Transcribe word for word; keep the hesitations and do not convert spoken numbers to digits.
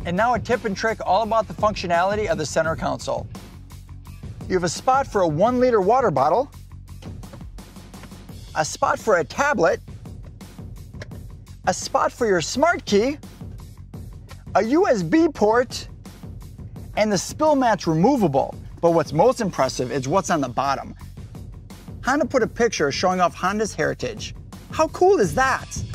And now a tip and trick all about the functionality of the center console. You have a spot for a one liter water bottle, a spot for a tablet, a spot for your smart key, a U S B port, and the spill mat's removable. But what's most impressive is what's on the bottom. Honda put a picture showing off Honda's heritage. How cool is that?